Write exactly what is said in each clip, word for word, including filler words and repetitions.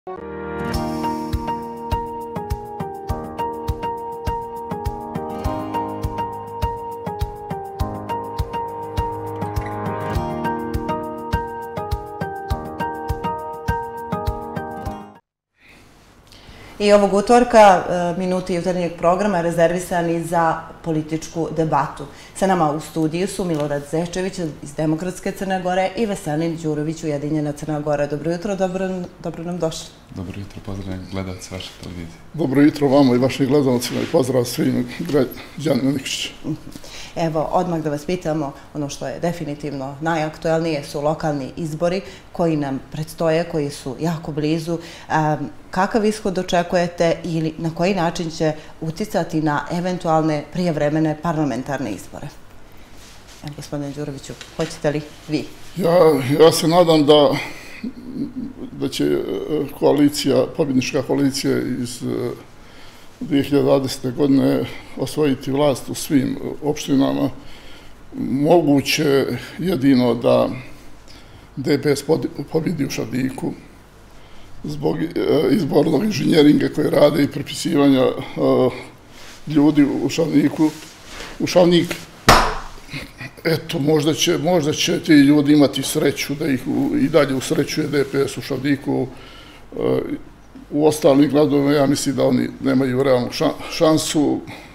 I ovog utorka minuti jutarnjeg programa rezervisani za političku debatu. Sa nama u studiju su Milorad Zečević iz Demokratske Crne Gore i Veselin Đurović, Ujedinjena Crna Gora. Dobro jutro, dobro nam došli. Dobro jutro, pozdravljam gledalci vaše televizije. Dobro jutro vama i vašim gledalcima i pozdrav svim građanima Nikšića. Evo, odmah da vas pitamo, ono što je definitivno najaktuelnije su lokalni izbori koji nam predstoje, koji su jako blizu. Kakav ishod očekujete ili na koji način će uticati na eventualne prijevremene parlamentarne izbore? Evo, gospodine Đuroviću, hoćete li vi? Ja se nadam da će koalicija, pobjednička koalicija iz dvije hiljade dvadesete. godine osvojiti vlast u svim opštinama. Moguće jedino da D P S pobjedi u Šavniku zbog izbornog inženjeringa koje rade i prepisivanja ljudi u Šavniku. U Šavnik, eto, možda će ti ljudi imati sreću da ih i dalje usrećuje D P S u Šavniku. U ostalim gradovima ja mislim da oni nemaju realnu šansu.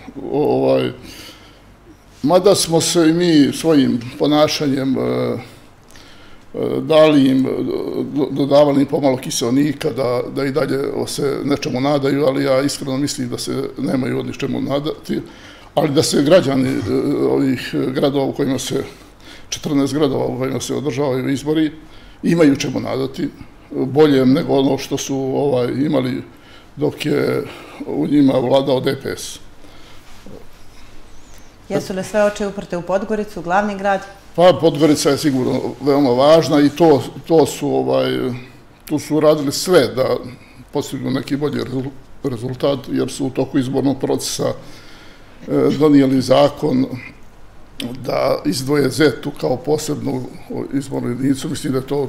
Mada smo se i mi svojim ponašanjem dali im, dodavali im pomalo kiseonika da i dalje se nečemu nadaju, ali ja iskreno mislim da se nemaju od ničemu nadati, ali da se građani ovih gradova u kojima se, četrnaest gradova u kojima se održavaju izbori, imaju čemu nadati, bolje nego ono što su imali dok je u njima vladao D P S. Jesu li sve oči uprte u Podgoricu, glavni grad? Pa Podgorica je sigurno veoma važna i tu su radili sve da postignu neki bolji rezultat, jer su u toku izbornog procesa donijeli zakon da izdvoje Zetu kao posebnu izbornu jedinicu. Mislim da je to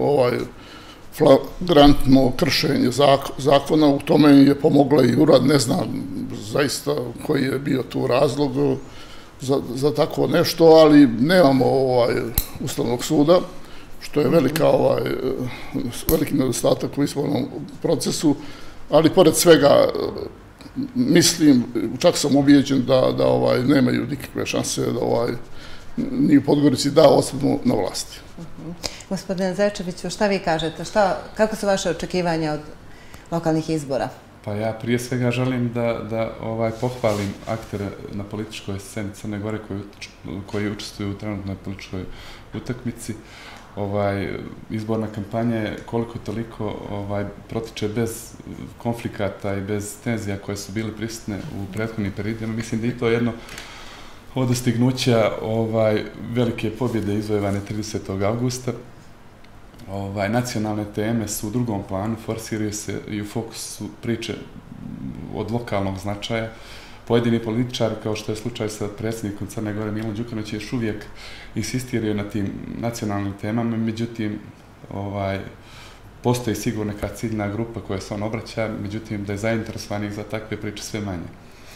flagrantno kršenje zakona. U tome je pomogla i Urad, ne znam zaista koji je bio tu razlog za tako nešto, ali nemamo Ustavnog suda, što je veliki nedostatak u izbornom procesu, ali pored svega mislim, čak sam ubijeđen da nemaju nikakve šanse da ni u Podgorici da ostanu na vlasti. Gospodine Zečeviću, šta vi kažete? Kako su vaše očekivanja od lokalnih izbora? Pa ja prije svega želim da pohvalim aktere na političkoj sceni Crne Gore koji učestvuju u trenutnoj političkoj utakmici. Izborna kampanja je koliko toliko protiče bez konflikata i bez tenzija koje su bile prisutne u prethodnim periodima. Mislim da je to jedno od dostignuća velike pobjede izvojevane tridesetog avgusta. Nacionalne teme su u drugom planu, forsiraju se i u fokusu priče od lokalnog značaja. Pojedini političari, kao što je slučaj sa predsjednikom Crne Gore Milom Đukanovićem, još uvijek insistiraju na tim nacionalnim temama, međutim, postoji sigurno neka ciljna grupa koja se on obraća, međutim, da je zainteresovanih za takve priče sve manje.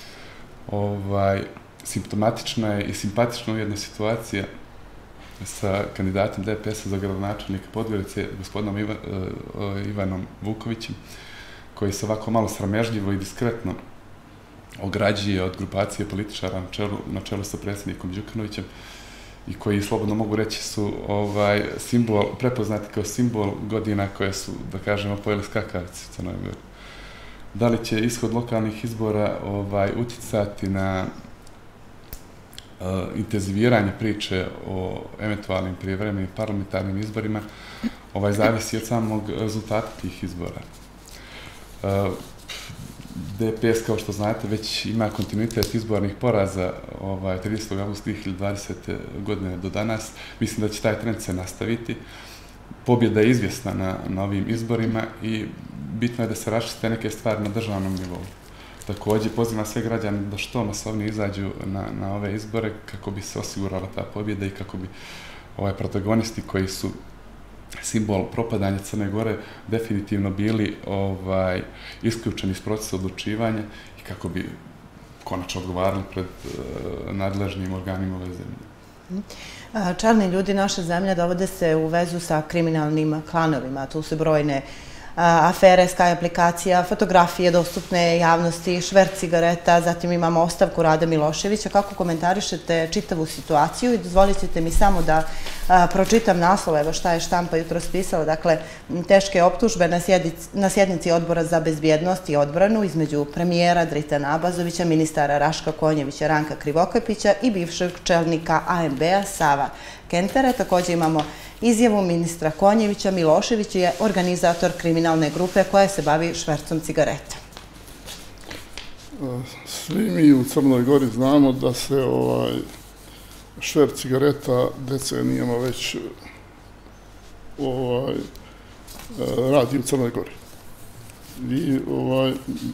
Simptomatična je i simpatična ujedna situacija sa kandidatom D P S-a za gradonačelnika Podgorice, gospodinom Ivanom Vukovićem, koji se ovako malo sramežljivo i diskretno ograđuje od grupacije političara na čelu sa predsjednikom Đukanovićem i koji, slobodno mogu reći, su prepoznati kao simbol godina koje su, da kažemo, pojeli skakavci u Crnoj Gori. Da li će ishod lokalnih izbora uticati na intenziviranje priče o eventualnim prijevremenim parlamentarnim izborima, zavisi od samog rezultata tih izbora. D P S, kao što znate, već ima kontinuitet izbornih poraza tridesetog avgusta dvije hiljade dvadesete. godine do danas. Mislim da će taj trend se nastaviti. Pobjeda je izvjesna na ovim izborima i bitno je da se raščiste neke stvari na državnom nivou. Također pozivam sve građane da što masovnije izađu na ove izbore kako bi se osigurala ta pobjeda i kako bi protagonisti koji su simbol propadanja Crne Gore, definitivno bili ovaj, isključeni iz procesa odlučivanja i kako bi konačno odgovarali pred uh, nadležnim organima ove zemlje. Čelni ljudi naše zemlje dovode se u vezu sa kriminalnim klanovima. Tu su brojne afere, Sky aplikacija, fotografije dostupne javnosti, šverc cigareta, zatim imamo ostavku Rade Miloševića. Kako komentarišete čitavu situaciju? I dozvolite mi samo da pročitam naslov, evo šta je štampa jutros pisala. Dakle, teške optužbe na sjednici Odbora za bezbjednost i odbranu između premijera Dritana Abazovića, ministara Raška Konjevića, Ranka Krivokapića i bivšeg čelnika A M B-a Sava Kentera. Također imamo izjavu ministra Konjevića. Milošević je organizator kriminalne grupe koja se bavi švercom cigareta. Svi mi u Crnoj Gori znamo da se ovaj šverc cigareta decenijama već ovaj radi u Crnoj Gori. I ovaj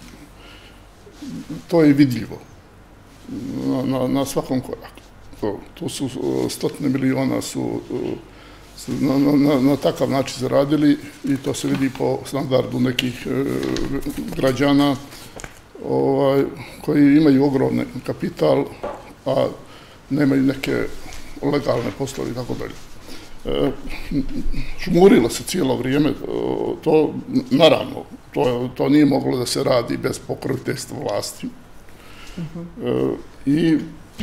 to je vidljivo na, na, na svakom koraku. To, to su stotine miliona su Na, na, na takav način zaradili i to se vidi po standardu nekih e, građana ovaj, koji imaju ogromni kapital, a nemaju neke legalne poslove i tako dalje. E, žmurilo se cijelo vrijeme, to naravno, to, to nije moglo da se radi bez pokroviteljstva vlasti. E, I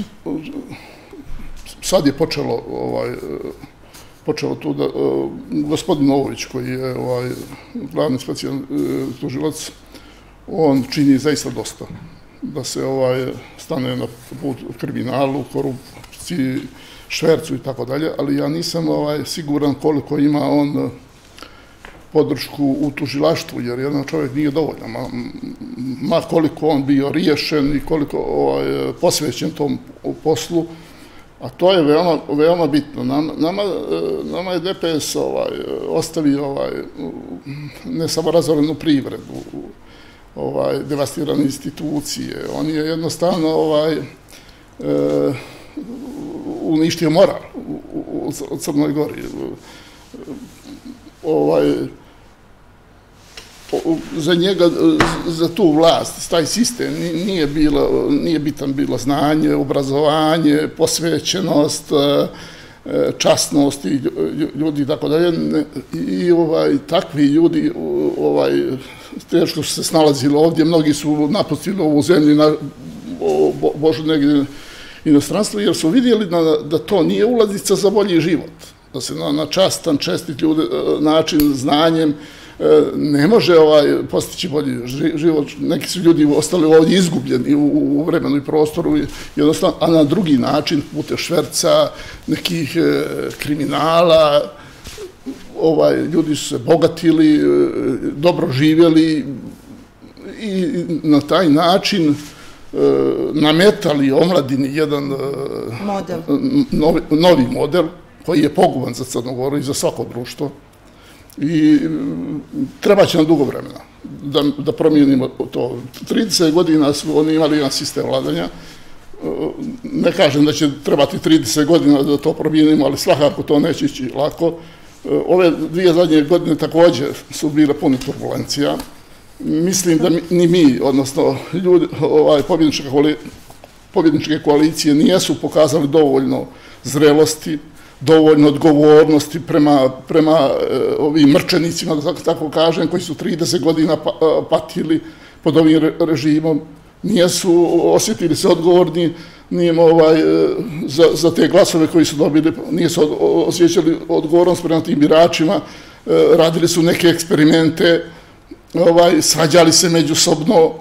sad je počelo ovaj, počeo tu da, uh, gospodin Novović, koji je ovaj, glavni specijalni uh, tužilac, on čini zaista dosta da se ovaj, stane na put kriminalu, korupciji, švercu i tako dalje, ali ja nisam ovaj, siguran koliko ima on podršku u tužilaštvu, jer jedan čovjek nije dovoljan. Ma, ma koliko on bio riješen i koliko ovaj, posvećen tom poslu, a to je veoma, veoma bitno. Nama, nama, nama je D P S ovaj, ostavio ovaj, ne samo razorenu privredu, ovaj, devastirane institucije. On je jednostavno ovaj, e, uništio moral u, u Crnoj Gori. Ovaj, za njega, za tu vlast, taj sistem nije, bilo, nije bitan bilo znanje, obrazovanje, posvećenost, časnost i ljudi i tako dalje. I ovaj, takvi ljudi ovaj, teško su se snalazili ovdje, mnogi su napustili ovu zemlju na Božu negdje inostranstvo, jer su vidjeli da, da to nije ulaznica za bolji život. Da se na, na častan, čestit ljudi, način, znanjem, ne može ovaj postići bolji život. Neki su ljudi ostali ovdje izgubljeni u, u vremenu i prostoru, jednostavno, a na drugi način, putem šverca, nekih e, kriminala, ovaj, ljudi su se bogatili, e, dobro živjeli i na taj način e, nametali omladini jedan e, model. Novi, novi model koji je poguban za Crnu Goru i za svako društvo. I treba će nam dugo vremena da, da promijenimo to. trideset godina su oni imali jedan sistem vladanja. Ne kažem da će trebati trideset godina da to promijenimo, ali svakako to neće ići lako. Ove dvije zadnje godine također su bile pune turbulencija. Mislim da ni mi, odnosno ljudi, ovaj, pobjedničke koalicije nijesu pokazali dovoljno zrelosti, dovoljno odgovornosti prema, prema e, ovim mrčenicima, da tako kažem, koji su trideset godina pa, patili pod ovim re, režimom. Nijesu osjetili se odgovorni, nije ovaj, e, za, za te glasove koji su dobili, nijesu od, osjećali odgovornost prema tim biračima, e, radili su neke eksperimente, ovaj, svađali se međusobno.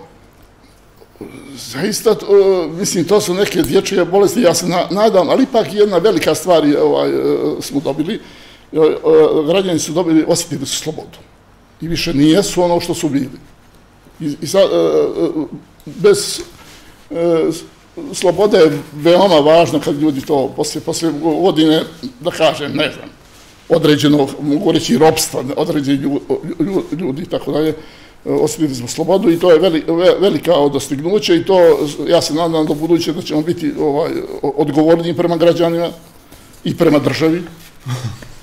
Zaista, mislim, to su neke dječje bolesti, ja se nadam, ali ipak jedna velika stvar je, ovaj, smo dobili. Građani su dobili, osjetili su slobodu. I više nijesu ono što su bili. I, i sad, bez slobode je veoma važno kad ljudi to poslije, poslije godine, da kažem, ne znam, određenog, mogu reći, ropstva, određeni ljudi i tako dalje, osjetili smo slobodu i to je veli, velika dostignuće i to, ja se nadam do buduće da ćemo biti ovaj, odgovorni prema građanima i prema državi.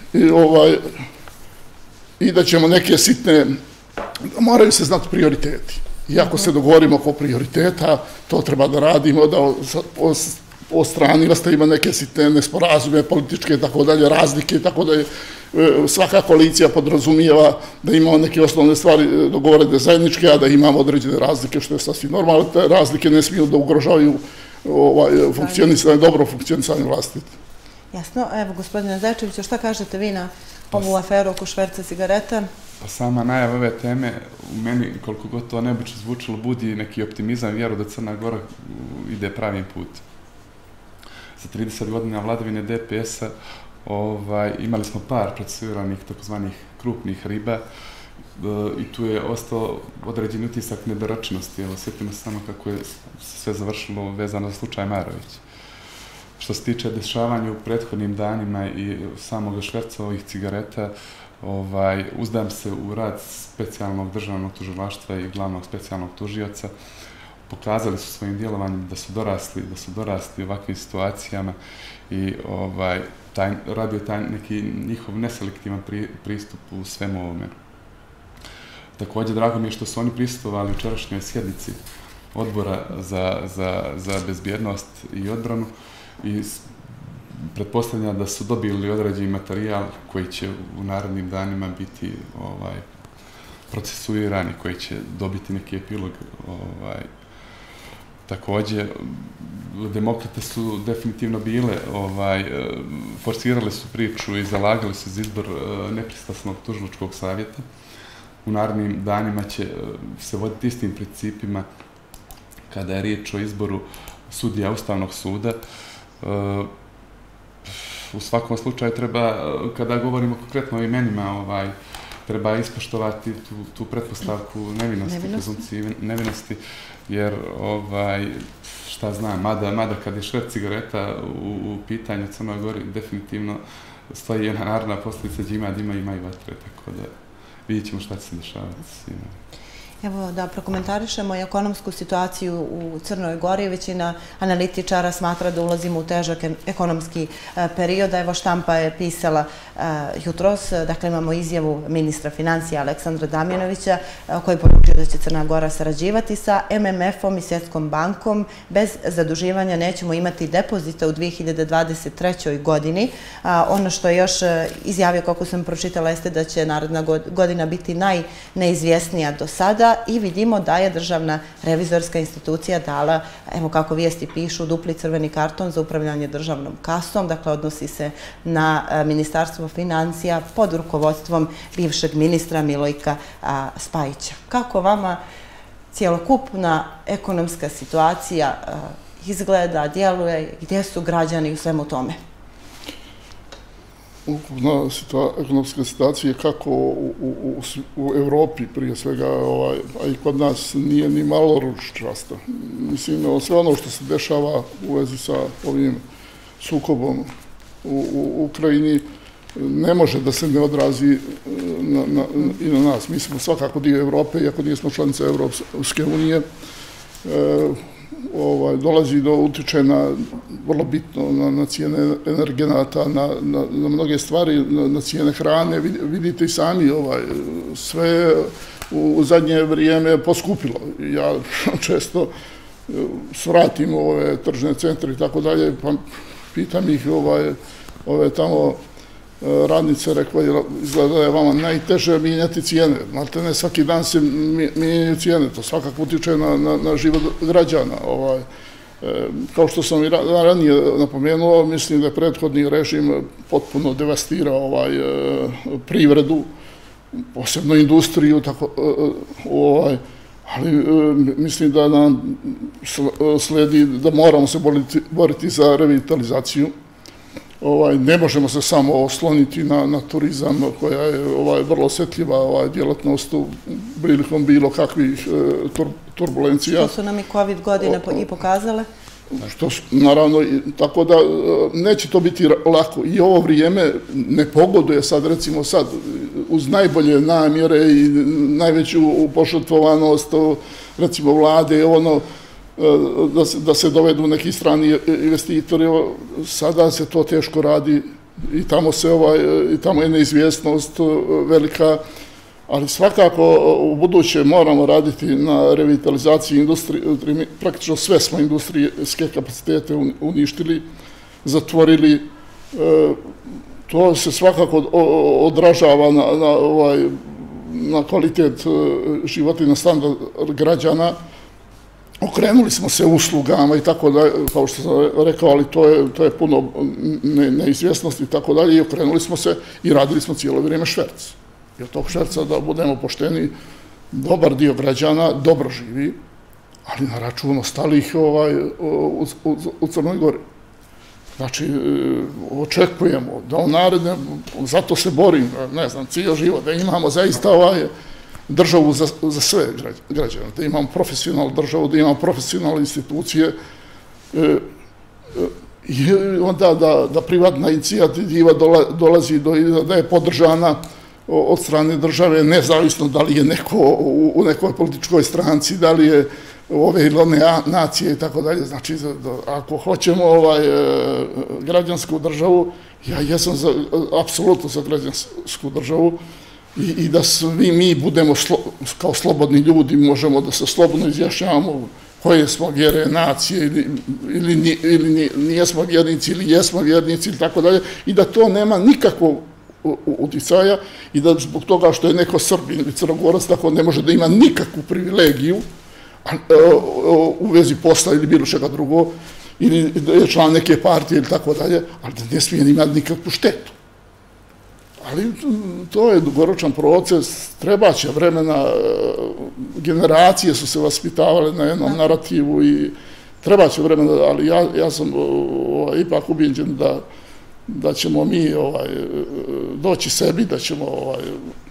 i, ovaj, i da ćemo neke sitne, moraju se znati prioriteti. I ako se dogovorimo oko prioriteta, to treba da radimo, da o, o strani ima neke sitne nesporazume, političke i tako dalje, razlike, tako da je svaka koalicija podrazumijeva da imamo neke osnovne stvari dogovorene zajedničke, a da imamo određene razlike, što je sasvim normalno. Te razlike ne smiju da ugrožavaju ovaj, funkcionisanje, dobro funkcionisanje vlasti. Jasno. Evo, gospodine Zečeviću, šta kažete vi na ovu aferu oko šverca cigareta? Pa sama najava ove teme, u meni, koliko god to neobično zvučalo, budi neki optimizam, vjeru da Crna Gora ide pravim put. Za trideset godina vladavine D P S-a ovaj, imali smo par procesuiranih takozvanih krupnih riba i tu je ostao određeni utisak nedoročnosti. Evo, sjetimo samo kako je sve završilo vezano za slučaj Marović. Što se tiče dešavanja u prethodnim danima i samog šverca ovih cigareta, ovaj, uzdam se u rad specijalnog državnog tužilaštva i glavnog specijalnog tužioca. Pokazali su svojim djelovanjem da su dorasli, da su dorasli ovakvim situacijama i ovaj, taj, radio taj neki njihov neselektivan pri, pristup u svemu ovome. Također, drago mi je što su oni prisustvovali u jučerašnjoj sjednici Odbora za, za, za bezbjednost i odbranu i pretpostavljam da su dobili određeni materijal koji će u narednim danima biti ovaj, procesuirani, koji će dobiti neki epilog. Ovaj. Također, demokrate su definitivno bile, ovaj, forsirale su priču i zalagali se za izbor nepristrasnog tužilačkog savjeta. U narednim danima će se voditi istim principima kada je riječ o izboru sudija Ustavnog suda. U svakom slučaju treba, kada govorimo konkretno o imenima, ovaj, treba ispoštovati tu, tu pretpostavku nevinosti, prezumpciji nevinosti, jer ovaj, šta znam, mada, mada kad je šverc cigareta u, u pitanju Crnoj Gori, definitivno stoji jedna narodna posljedica džima, dima ima i vatre, tako da vidjet ćemo šta će se dešavati. Evo da prokomentarišemo i ekonomsku situaciju u Crnoj Gori. Većina analitičara smatra da ulazimo u težak ekonomski period. Evo štampa je pisala jutros, dakle imamo izjavu ministra financija Aleksandra Damjanovića koji poručuje da će Crna Gora sarađivati sa M M F-om i Svjetskom bankom. Bez zaduživanja nećemo imati depozita u dvije hiljade dvadeset trećoj. godini. Ono što je još izjavio, kako sam pročitala, jeste da će naredna godina biti najneizvjesnija do sada. I vidimo da je državna revizorska institucija dala, evo kako vijesti pišu, dupli crveni karton za upravljanje državnom kasom, dakle odnosi se na Ministarstvo financija pod rukovodstvom bivšeg ministra Milojka Spajića. Kako vama cijelokupna ekonomska situacija izgleda, djeluje, gdje su građani u svemu tome? Ukupna ekonomska situacija kako u, u, u Evropi prije svega, ovaj, a i kod nas nije ni malo ružičasta. Mislim, sve ono što se dešava u vezi sa ovim sukobom u, u Ukrajini ne može da se ne odrazi na, na, i na nas. Mi smo svakako dio Evrope, iako nismo članica Evropske unije. E, Ovaj, dolazi do utiče na vrlo bitno na, na cijene energenata, na, na, na mnoge stvari, na, na cijene hrane. Vidite i sami, ovaj, sve u, u zadnje vrijeme poskupilo. Ja često svratim u ove tržne centre i tako dalje, pa pitam ih, ovaj, ove tamo radnice rekla, izgleda da je vama najteže mijenjati cijene. Znate, ne svaki dan se mijenjaju cijene, to svakako utiče na, na, na život građana. Ovaj, e, kao što sam i ranije napomenuo, mislim da je prethodni režim potpuno devastirao ovaj, e, privredu, posebno industriju, tako, e, ovaj, ali e, mislim da nam sledi da moramo se boriti, boriti za revitalizaciju. Ovaj, ne možemo se samo osloniti na, na turizam koja je ovaj, vrlo osjetljiva ovaj, djelatnost u prilikom bilo kakvih e, tur, turbulencija. Što su nam i COVID godine o, i pokazale? Što, naravno, tako da neće to biti lako. I ovo vrijeme ne pogoduje sad, recimo sad, uz najbolje namjere i najveću požrtvovanost, recimo vlade, ono, da se, da se dovedu neki strani investitori. Sada se to teško radi i tamo se ovaj, i tamo je neizvjesnost velika, ali svakako u buduće moramo raditi na revitalizaciji industrije, praktično sve smo industrijske kapacitete uništili, zatvorili, to se svakako odražava na, na, ovaj, na kvalitet života i na standard građana. Okrenuli smo se uslugama i tako da, kao što sam rekao, ali to je, to je puno ne, neizvjesnosti i tako dalje, i okrenuli smo se i radili smo cijelo vrijeme šverc. Jer tog šverca, da budemo pošteni, dobar dio građana dobro živi, ali na račun ostalih ovaj, u, u, u Crnoj Gori. Znači, očekujemo da u naredne, zato se borim, ne znam, cijel život, da imamo zaista ovaj, državu za, za sve građane, da imamo profesionalnu državu, da imamo profesionalne institucije, e, i onda da, da privatna inicijativa dola, dolazi do, da je podržana od strane države, nezavisno da li je neko u, u nekoj političkoj stranci, da li je ove ili one nacije i tako dalje. Znači, da, ako hoćemo ovaj, građansku državu, ja jesam za, apsolutno za građansku državu, i, i da svi mi budemo slo, kao slobodni ljudi, možemo da se slobodno izjašnjavamo koje smo vjere, nacije, ili, ili, ili nijesmo vjernici, ili jesmo vjernici, ili tako dalje, i da to nema nikakvog uticaja, i da zbog toga što je neko Srbin ili Crnogorac, tako ne može da ima nikakvu privilegiju u vezi posla ili bilo čega drugo, ili da je član neke partije ili tako dalje, ali da ne smije imati nikakvu štetu. Ali to je dugoročan proces, treba će vremena, generacije su se vaspitavale na jednom narativu i treba će vremena, ali ja, ja sam ovaj, ipak ubijeđen da, da ćemo mi ovaj, doći sebi, da ćemo ovaj,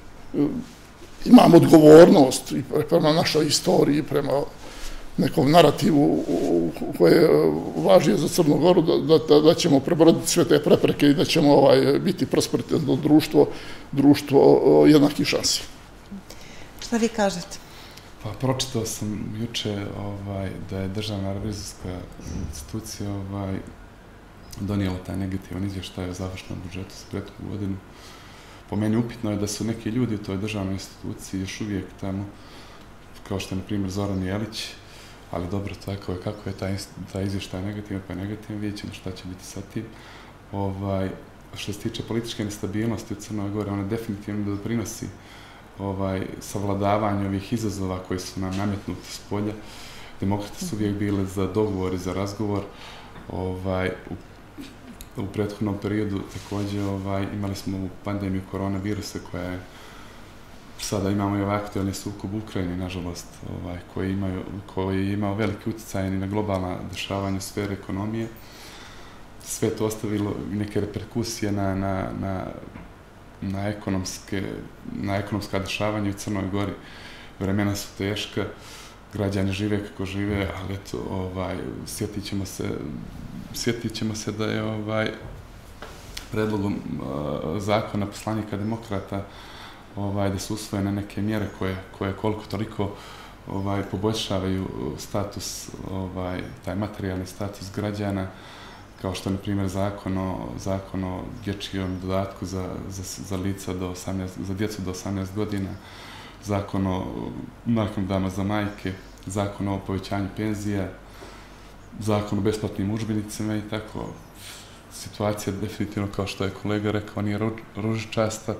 imamo odgovornost i prema našoj istoriji, prema nekom narativu koje važi za Crnu Goru, da, da, da ćemo prebroditi sve te prepreke i da ćemo ovaj, biti prosperitetno društvo, društvo jednakih šansi. Šta vi kažete? Pa, pročitao sam juče ovaj, da je Državna revizorska institucija ovaj, donijela taj negativan izvještaj o završnom budžetu za prethodnu godinu. Po meni upitno je da su neki ljudi u toj državnoj instituciji još uvijek tamo, kao što je, na primjer, Zoran Jelić, ali dobro, tako je, kako je taj, taj izvještaj negativan, pa je negativan, vidjet ćemo šta će biti sa tim. Ovaj, što se tiče političke nestabilnosti u Crnoj Gori, ona definitivno doprinosi ovaj, savladavanju ovih izazova koji su nam nametnuti s polja. Demokrate su uvijek bile za dogovor i za razgovor. Ovaj, u, u prethodnom periodu također ovaj, imali smo pandemiju koronavirusa koja je, sada imamo i ovaj aktualni sukob u Ukrajini, nažalost, ovaj, koji, imaju, koji je imao veliki utjecaj na globalna dešavanja u sferi ekonomije. Sve to ostavilo neke reperkusije na, na, na, na, ekonomske, na ekonomska dešavanja u Crnoj Gori. Vremena su teška, građani žive kako žive, ali eto, ovaj, sjetit ćemo se, sjetit ćemo se da je ovaj, predlogom uh, zakona poslanika demokrata ovaj, da su usvojene neke mjere koje, koje koliko toliko ovaj, poboljšavaju status, ovaj, taj materijalni status građana, kao što je, na primjer, zakon o, zakon o dječjem dodatku za, za, za lica do osamnaest, za djecu do osamnaest godina, zakon o naknadama za majke, zakon o povećanju penzija, zakon o besplatnim udžbenicima i tako. Situacija definitivno, kao što je kolega rekao, nije ružičasta.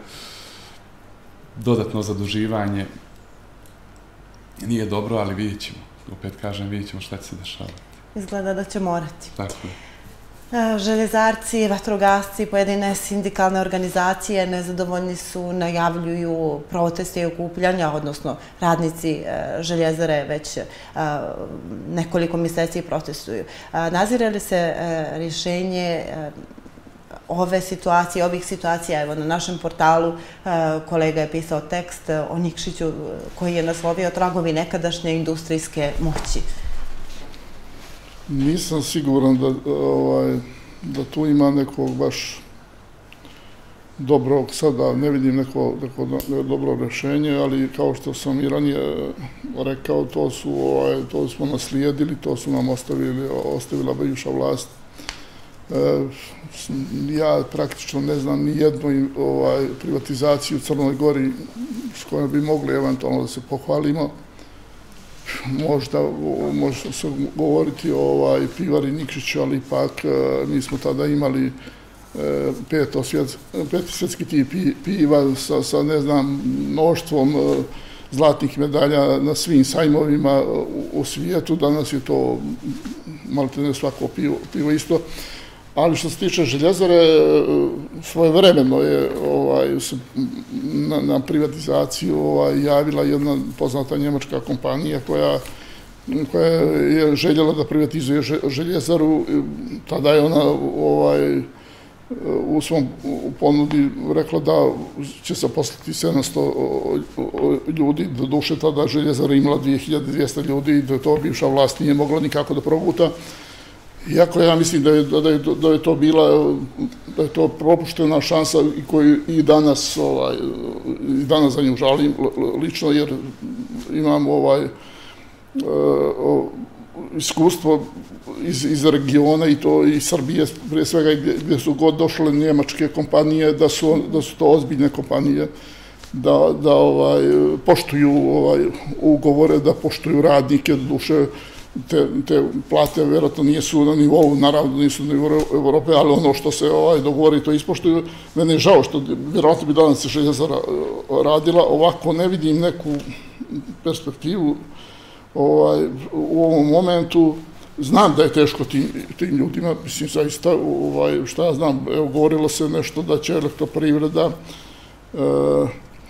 Dodatno zaduživanje nije dobro, ali vidjet ćemo. Opet kažem, vidjet ćemo šta će se dešavati. Izgleda da će morati. Tako je. Željezarci, vatrogasci, pojedine sindikalne organizacije nezadovoljni su, najavljuju proteste i okupljanja, odnosno radnici željezare već nekoliko mjeseci protestuju. Nazire li se rješenje ove situacije, ovih situacija? Evo, na našem portalu kolega je pisao tekst o Nikšiću koji je naslovio tragovi nekadašnje industrijske moći. Nisam siguran da, ovaj, da tu ima nekog baš dobrog, sada ne vidim neko, neko dobro rješenje, ali kao što sam i ranije rekao, to, su, ovaj, to smo naslijedili, to su nam ostavili, ostavila bivša vlast. Ja praktično ne znam ni jednu ovaj, privatizaciju u Crnoj Gori s kojom bi mogli eventualno da se pohvalimo. Možda može se govoriti o ovaj, pivari Nikšiću, ali ipak mi smo tada imali peto svjet, peti svjetski tip piva sa, sa ne znam, mnoštvom zlatnih medalja na svim sajmovima u, u svijetu. Danas je to malite ne svako pivo, pivo isto. Ali što se tiče Željezare, svojevremeno je ovaj, na, na privatizaciju ovaj, javila jedna poznata njemačka kompanija koja, koja je željela da privatizuje Željezaru. Tada je ona ovaj, u svom ponudi rekla da će se poslati sedamsto ljudi, do duše tada Željezara imala dvije hiljade dvjesto ljudi i da to bivša vlast nije mogla nikako da proguta. Iako ja mislim da je, da je, da je to bila, da je to propuštena šansa i koju i danas, ovaj, i danas za nju žalim lično, jer imam ovaj, uh, iskustvo iz, iz regiona i to i Srbije, prije svega gdje, gdje su god došle njemačke kompanije, da su, da su to ozbiljne kompanije, da, da ovaj, poštuju ovaj, ugovore, da poštuju radnike, do duše. Te, te plate vjerojatno nisu na nivou, naravno nisu na nivou Evrope, ali ono što se ovaj, dogovori to ispoštuju. Mene je žao što vjerojatno bi danas se Željezara radila, ovako ne vidim neku perspektivu ovaj, u ovom momentu. Znam da je teško tim, tim ljudima, mislim zaista, ovaj, šta ja znam, evo govorilo se nešto da će elektroprivreda e,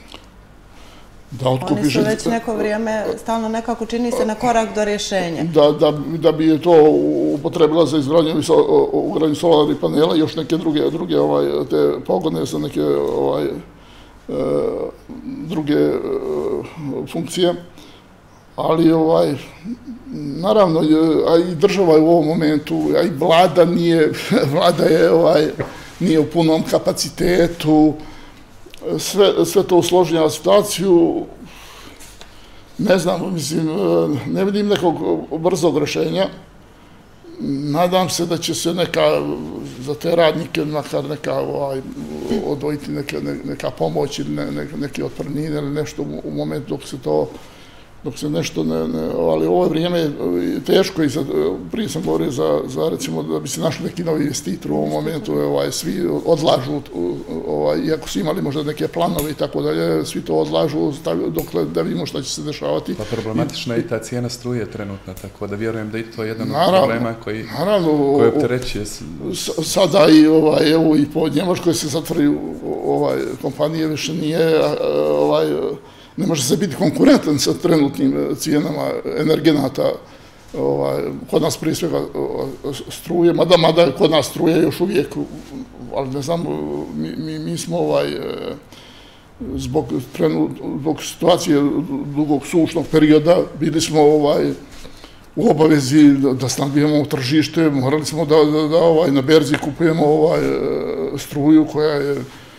da otkupi Oni su već neko vrijeme, stalno nekako čini se na korak do rješenja. Da, da, da bi je to upotrebila za izgradnju ugradnju solarnih panela i još neke druge, druge ovaj, te pogone za neke ovaj, e, druge e, funkcije. Ali, ovaj, naravno, a i država je u ovom momentu, a i vlada nije, vlada je, ovaj, nije u punom kapacitetu, sve, sve to usložnjava situaciju. Ne znam, mislim, ne vidim nekog brzog rješenja. Nadam se da će se neka, za te radnike, makar neka, ovaj, odvojiti neka, neka pomoć ili ne, neke otpremnine ili nešto u momentu dok se to dok se nešto ne, ne, ali ovo vrijeme je teško i za, prije sam govorio za, za recimo da bi se našli neki novi investitor u ovom momentu, ovaj, svi odlažu, ovaj, iako su imali možda neke planove i tako dalje, svi to odlažu dok da vidimo šta će se dešavati. Pa problematična je i ta cijena struje trenutna, tako da vjerujem da je to jedan od problema koji, naravno, koji opterećuje. Sada i, ovaj, evo, i po Njemačkoj se zatvoraju ovaj, kompanije, više nije ovaj, ne može se biti konkurentan sa trenutnim cijenama energenata. Ovaj, kod nas prije svega struje, mada, mada kod nas struje još uvijek, ali ne znam, mi, mi, mi smo ovaj, zbog, trenut, zbog situacije dugog sušnog perioda bili smo ovaj, u obavezi da, da snabijemo tržište, morali smo da, da, da ovaj, na berzi kupujemo ovaj, struju koja je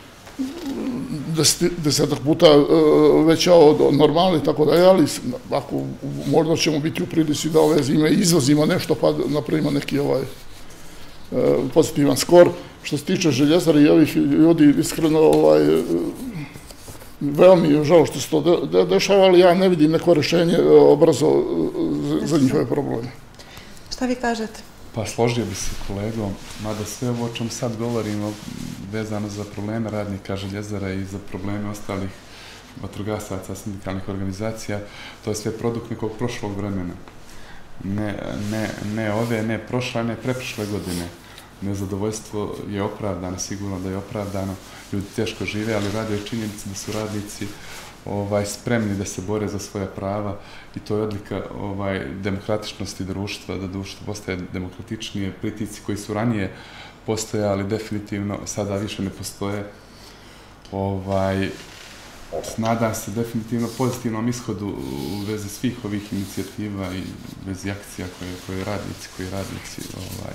desetak puta veća od normalne i tako dalje, ali ako možda ćemo biti u prilici da ove zime izvozimo nešto pa napravimo neki ovaj pozitivan skor. Što se tiče Željezare i ovih ljudi, iskreno, ovaj, veoma mi je žao što se to dešava, ali ja ne vidim neko rješenje brzo za njihove probleme. Šta vi kažete? Pa složio bi se kolegom, mada sve ovo o čem sad govorimo vezano za probleme radnika Željezara i za probleme ostalih vatrogasaca, sindikalnih organizacija, to je sve produkt nekog prošlog vremena. Ne, ne, ne ove, ne prošle, ne preprošle godine. Nezadovoljstvo je opravdano, sigurno da je opravdano. Ljudi teško žive, ali rade je činjenici da su radnici ovaj, spremni da se bore za svoja prava i to je odlika ovaj, demokratičnosti društva, da društvo postaje demokratičnije. Pritisci koji su ranije postojali, definitivno sada više ne postoje. Ovaj, nadam se definitivno pozitivnom ishodu u vezi svih ovih inicijativa i vezi akcija koje, koje radnici, koji radnici ovaj,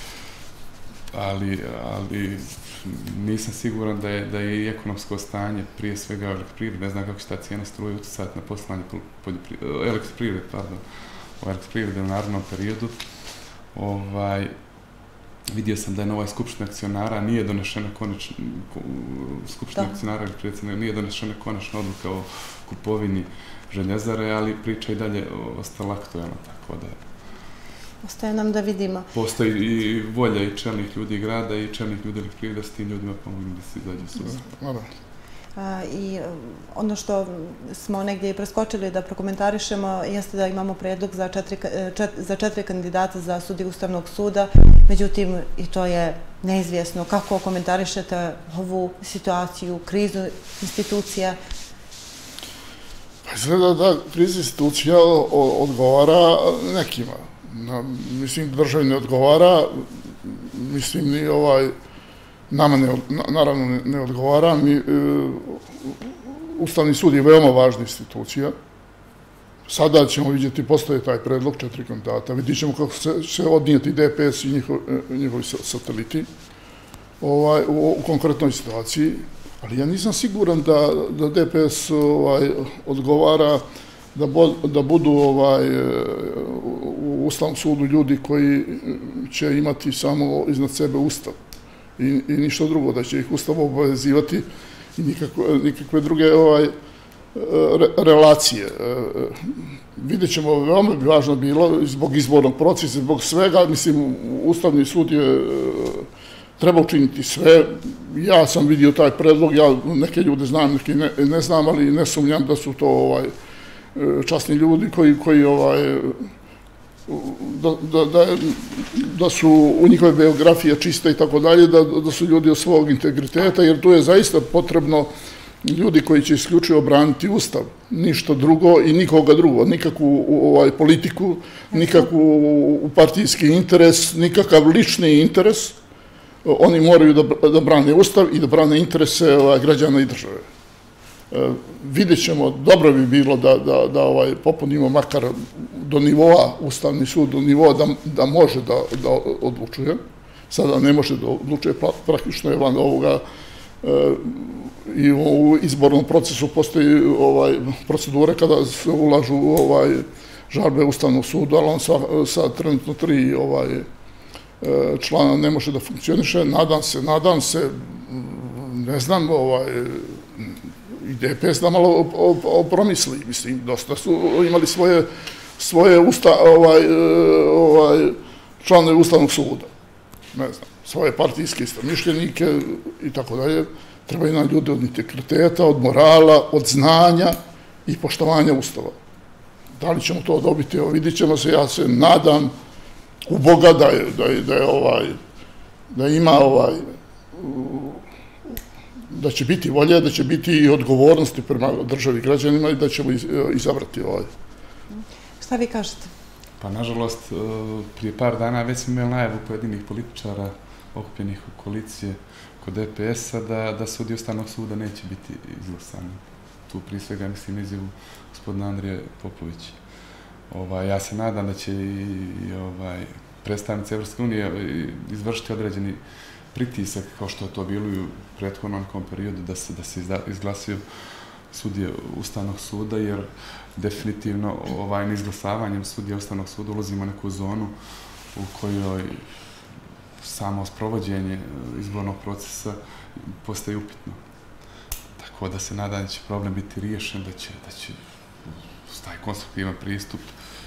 ali, ali nisam siguran da je, da je i ekonomsko stanje, prije svega elektroprivrede, ne znam kako će ta cijena struje utjecati na poslovanje elektroprivrede, pardon, o elektroprivrede u narednom periodu. Ovaj, vidio sam da je na ovoj skupštini akcionara nije donešena konačna, skupština akcionara ili predsjednika, nije donešena konačna odluka o kupovini Željezare, ali priča i dalje ostala aktuelna, tako da... Ostaje nam da vidimo. Postoji i volja i čelnih ljudi grada i čelnih ljudi Elektrike da s tim ljudima pomogli da se izađe susret. I ono što smo negdje i preskočili da prokomentarišemo jeste da imamo predlog za četiri kandidata za sudije Ustavnog suda, međutim i to je neizvjesno. Kako komentarišete ovu situaciju, krizu institucija? Izgleda da kriza institucija odgovara nekima. Mislim, državi ne odgovara, mislim, ni ovaj, nama naravno ne odgovara. Ustavni sud je veoma važna institucija. Sada ćemo vidjeti, postoje taj predlog, četiri kandidata. Vidjet ćemo kako će odnijeti D P S i njihovi sateliti u konkretnoj situaciji. Ali ja nisam siguran da D P S odgovara da budu u Ustavnom sudu ljudi koji će imati samo iznad sebe Ustav i ništa drugo, da će ih Ustav obavezivati i nikakve druge relacije. Vidjet ćemo, veoma bi važno bilo, zbog izbornog procesa, zbog svega, mislim, Ustavni sud je treba učiniti sve. Ja sam vidio taj predlog, ja neke ljude znam, neke ne znam, ali ne sumnjam da su to časni ljudi koji da su u njihove biografije čiste i tako dalje, da su ljudi od svog integriteta, jer tu je zaista potrebno ljudi koji će isključivo braniti Ustav, ništa drugo i nikoga drugo, nikakvu politiku, nikakvu partijski interes, nikakav lični interes. Oni moraju da brane Ustav i da brane interese građana i države. Vidjet ćemo, dobro bi bilo da popunimo makar do nivoa, Ustavni sud do nivoa da može da odlučuje. Sada ne može da odlučuje, praktično je van ovoga i u izbornom procesu postoji procedure kada se ulažu žalbe Ustavnog suda, ali on sa trenutno tri člana ne može da funkcioniše. Nadam se, nadam se, ne znam, i D P S da malo promisli, mislim, dosta su imali svoje članove Ustavnog suda, ne znam, svoje partijske istomišljenike i tako dalje. Trebaju nam ljude od integriteta, od morala, od znanja i poštovanja Ustava. Da li ćemo to dobiti, evo vidit ćemo se, ja se nadam u Boga da ima da će biti volje, da će biti i odgovornosti prema državi i građanima i da ćemo izabrati ovaj. Šta vi kažete? Pa, nažalost, prije par dana već smo imali najavu pojedinih političara okupljenih u koalicije kod D P S-a da sudije Ustavnog suda neće biti izglasani. Tu prije svega mislim izjavu gospodina Andrije Popovića. Ja se nadam da će i predstavnici Evropske unije izvršiti određeni pritisak, kao što je to bilo i u prethodnom nekom periodu, da se izglasaju sudije Ustavnog suda, jer definitivno neizglasavanjem sudija Ustavnog suda ulazimo u neku zonu u kojoj samo sprovođenje izbornog procesa postaje upitno. Tako da se nadam da će problem biti riješen, da će taj konstruktivan pristup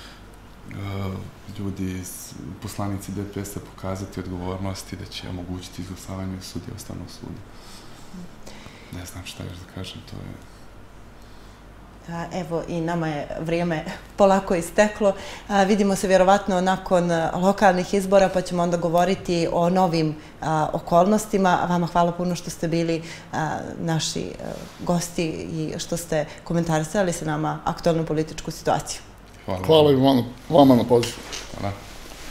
ljudi, poslanici D P S-a pokazati odgovornost i da će omogućiti izglasavanje sudija Ustavnog suda. Ne znam šta još da kažem, to je... Evo, i nama je vrijeme polako isteklo. Vidimo se vjerovatno nakon lokalnih izbora, pa ćemo onda govoriti o novim okolnostima. Vama hvala puno što ste bili naši gosti i što ste komentarisali sa nama aktualnu političku situaciju. Hvala i vama na pozivu. Hvala.